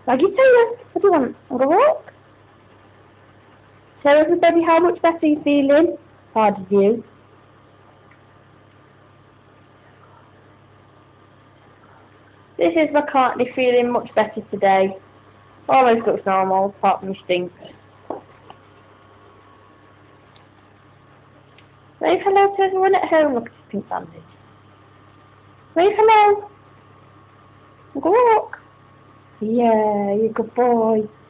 Maggie Taylor, what do you want? I'll go walk. Tell everybody how much better you're feeling. Hard of you. This is McCartney feeling much better today. Almost looks normal, apart from stinks. Wave hello to everyone at home. Look at his pink bandage. Wave hello. Go walk. Yeah, you're a good boy.